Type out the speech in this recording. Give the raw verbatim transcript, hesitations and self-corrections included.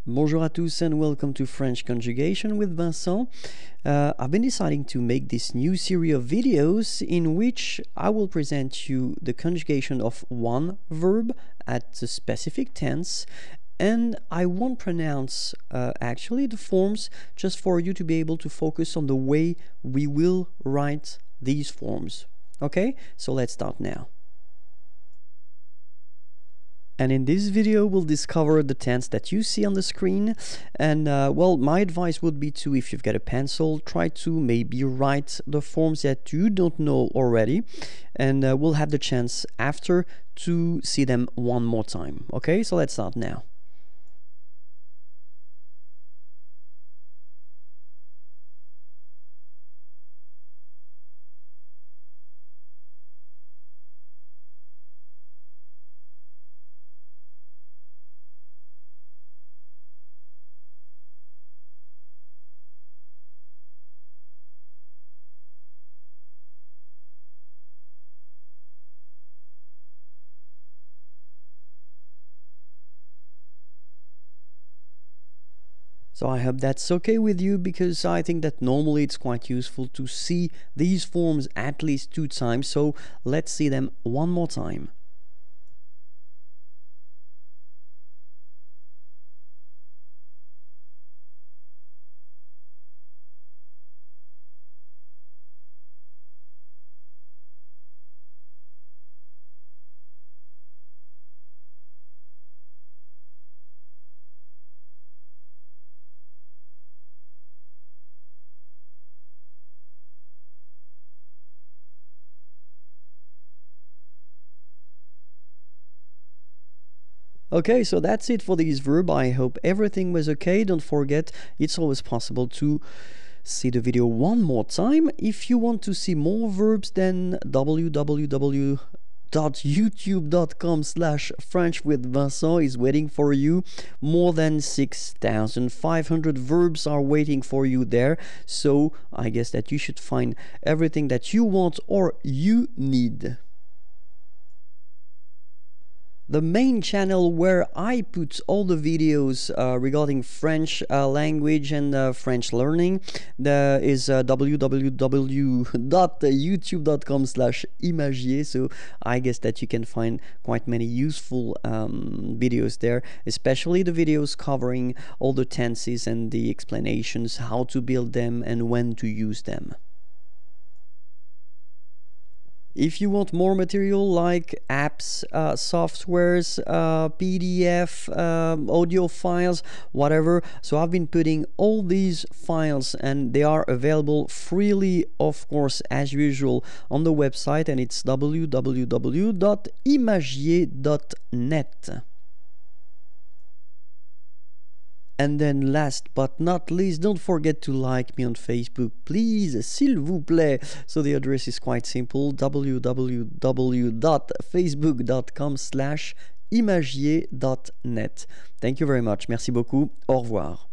Bonjour à tous and welcome to French Conjugation with Vincent. Uh, I've been deciding to make this new series of videos in which I will present you the conjugation of one verb at a specific tense, and I won't pronounce uh, actually the forms, just for you to be able to focus on the way we will write these forms. Okay, so let's start now. And in this video, we'll discover the tense that you see on the screen. And uh, well, my advice would be to, if you've got a pencil, try to maybe write the forms that you don't know already. And uh, we'll have the chance after to see them one more time. Okay, so let's start now. So I hope that's okay with you, because I think that normally it's quite useful to see these forms at least two times. So let's see them one more time. Okay, so that's it for this verb. I hope everything was okay. Don't forget, it's always possible to see the video one more time. If you want to see more verbs, then w w w dot youtube dot com slash French with Vincent is waiting for you. More than six thousand five hundred verbs are waiting for you there. So I guess that you should find everything that you want or you need. The main channel where I put all the videos uh, regarding French uh, language and uh, French learning the, is uh, w w w dot youtube dot com slash imagier. So I guess that you can find quite many useful um, videos there, especially the videos covering all the tenses and the explanations, how to build them and when to use them. If you want more material like apps, uh, softwares, uh, P D F, um, audio files, whatever, so I've been putting all these files and they are available freely, of course, as usual, on the website, and it's w w w dot imagier dot net. And then last but not least, don't forget to like me on Facebook, please, s'il vous plaît. So the address is quite simple, w w w dot facebook dot com slash imagier dot net. Thank you very much. Merci beaucoup. Au revoir.